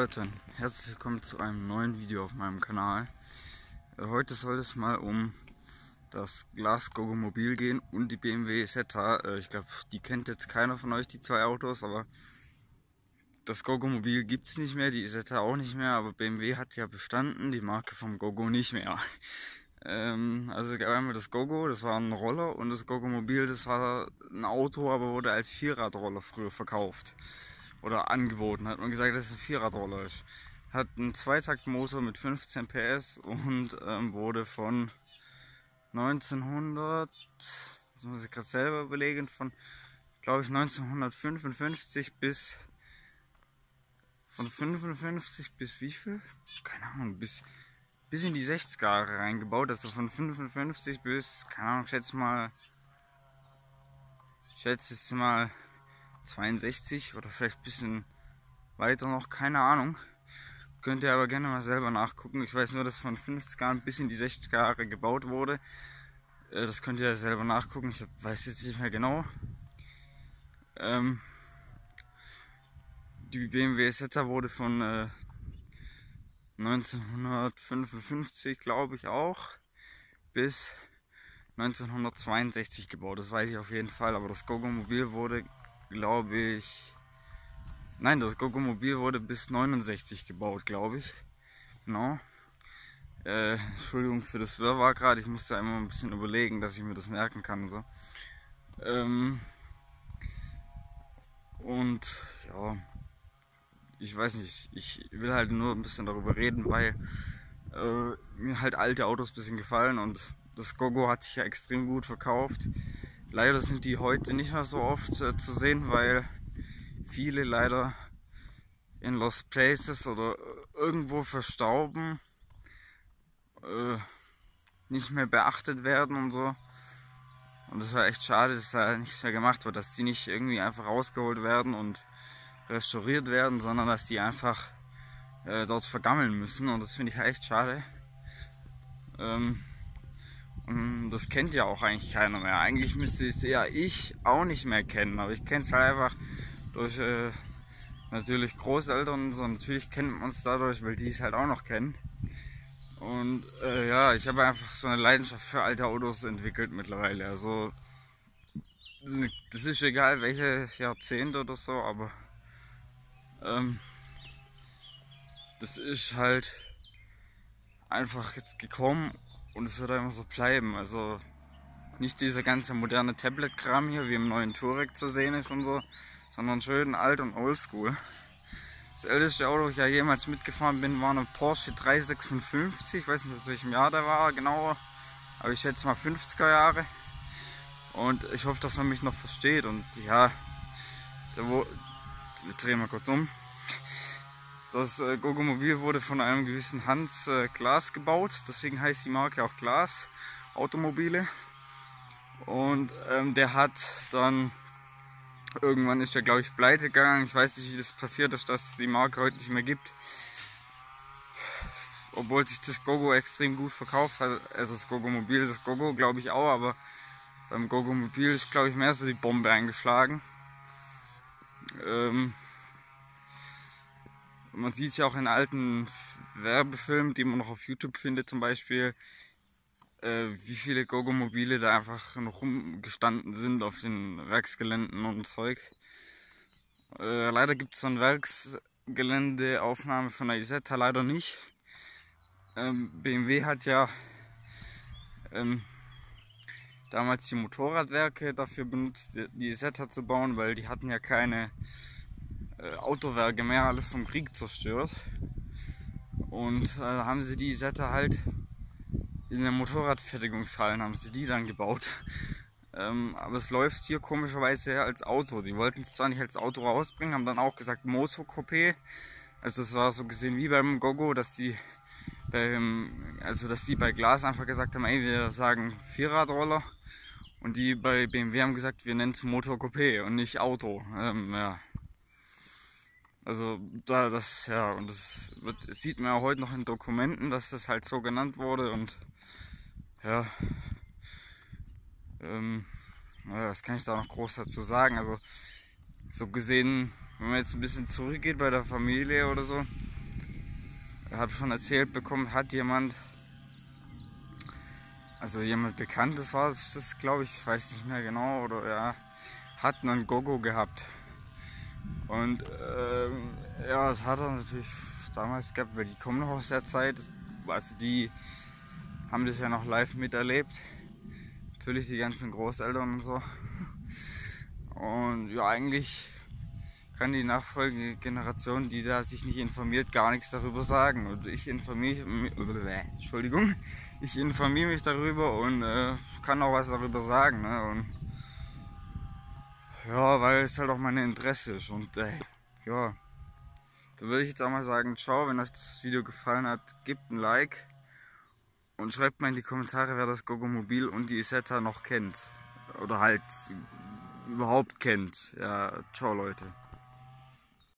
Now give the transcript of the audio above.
Leute, herzlich willkommen zu einem neuen Video auf meinem Kanal. Heute soll es mal um das Glas Gogomobil gehen und die BMW Isetta. Ich glaube, die kennt jetzt keiner von euch, die zwei Autos, aber das Gogomobil gibt es nicht mehr, die Isetta auch nicht mehr, aber BMW hat ja bestanden, die Marke vom Gogo nicht mehr. Also es gab einmal das Gogo, das war ein Roller, und das Gogomobil, das war ein Auto, aber wurde als Vierradroller früher verkauft. Oder angeboten, hat man gesagt, dass es ein Vierradroller ist. Hat einen Zweitaktmotor mit 15 PS und wurde von 1900, das muss ich gerade selber überlegen, von glaube ich 1955 bis, von 55 bis wie viel? Keine Ahnung, bis in die 60er Jahre reingebaut, also von 55 bis, keine Ahnung, schätze jetzt mal 62 oder vielleicht ein bisschen weiter noch, keine Ahnung. Könnt ihr aber gerne mal selber nachgucken. Ich weiß nur, dass von 50er Jahren bis in die 60er Jahre gebaut wurde. Das könnt ihr selber nachgucken. Ich weiß jetzt nicht mehr genau. Die BMW Isetta wurde von 1955, glaube ich, auch bis 1962 gebaut. Das weiß ich auf jeden Fall. Aber das Gogomobil wurde, glaube ich, nein, das Gogomobil wurde bis 69 gebaut, glaube ich. Genau. Entschuldigung für das Wirrwarr gerade, ich musste einmal ein bisschen überlegen, dass ich mir das merken kann. So. Und ja, ich weiß nicht, ich will halt nur ein bisschen darüber reden, weil mir halt alte Autos ein bisschen gefallen, und das Gogo hat sich ja extrem gut verkauft. Leider sind die heute nicht mehr so oft zu sehen, weil viele leider in Lost Places oder irgendwo verstauben, nicht mehr beachtet werden und so. Und das war echt schade, dass da nichts mehr gemacht wird, dass die nicht irgendwie einfach rausgeholt werden und restauriert werden, sondern dass die einfach dort vergammeln müssen, und das finde ich echt schade. Und das kennt ja auch eigentlich keiner mehr. Eigentlich müsste es ja ich auch nicht mehr kennen, aber ich kenne es halt einfach durch natürlich Großeltern und so. Natürlich kennt man es dadurch, weil die es halt auch noch kennen. Und ja, ich habe einfach so eine Leidenschaft für alte Autos entwickelt mittlerweile. Also das ist egal welche Jahrzehnte oder so, aber das ist halt einfach jetzt gekommen und es wird einfach so bleiben. Also nicht dieser ganze moderne Tablet-Kram hier, wie im neuen Touareg zu sehen ist und so, sondern schön alt und oldschool. Das älteste Auto, das ich ja jemals mitgefahren bin, war eine Porsche 356. Ich weiß nicht, aus welchem Jahr der war genauer, aber ich schätze mal 50er Jahre. Und ich hoffe, dass man mich noch versteht. Und ja, wir drehen mal kurz um. Das Gogomobil wurde von einem gewissen Hans Glas gebaut, deswegen heißt die Marke auch Glas Automobile. Und der hat dann, irgendwann ist er, glaube ich, pleite gegangen. Ich weiß nicht, wie das passiert ist, dass es die Marke heute nicht mehr gibt. Obwohl sich das Gogo extrem gut verkauft hat. Also das Gogomobil, das Gogo glaube ich auch, aber beim Gogomobil ist, glaube ich, mehr so die Bombe eingeschlagen. Man sieht es ja auch in alten Werbefilmen, die man noch auf YouTube findet zum Beispiel, wie viele Gogomobile da einfach noch rumgestanden sind auf den Werksgeländen und Zeug. Leider gibt es so eine Werksgeländeaufnahme von der Isetta leider nicht. BMW hat ja damals die Motorradwerke dafür benutzt, die Isetta zu bauen, weil die hatten ja keine Autowerke mehr, alles vom Krieg zerstört. Und da haben sie die Isetta halt in den Motorradfertigungshallen, haben sie die dann gebaut. Aber es läuft hier komischerweise als Auto. Die wollten es zwar nicht als Auto rausbringen, haben dann auch gesagt Moto-Coupé. Also das war so gesehen wie beim Gogo, dass die bei Glas einfach gesagt haben, ey, wir sagen Vierradroller. Und die bei BMW haben gesagt, wir nennen es Motor-Coupé und nicht Auto. Ja. Also das sieht man ja heute noch in Dokumenten, dass das halt so genannt wurde, und ja, was kann ich da noch groß dazu sagen? Also so gesehen, wenn man jetzt ein bisschen zurückgeht bei der Familie oder so, Er hat schon erzählt bekommen, hat jemand, also jemand Bekanntes war das, glaube ich, weiß nicht mehr genau, oder ja, hat einen Gogo gehabt. Und ja, das hat er natürlich damals gehabt, weil die kommen noch aus der Zeit, also die haben das ja noch live miterlebt. Natürlich die ganzen Großeltern und so. Und ja, eigentlich kann die nachfolgende Generation, die da sich nicht informiert, gar nichts darüber sagen. Und ich informiere mich darüber und kann auch was darüber sagen. Ne? Und ja, weil es halt auch mein Interesse ist. Und ja, da würde ich jetzt auch mal sagen, ciao, wenn euch das Video gefallen hat, gebt ein Like und schreibt mal in die Kommentare, wer das Gogomobil und die Isetta noch kennt. Oder halt überhaupt kennt. Ja, ciao Leute.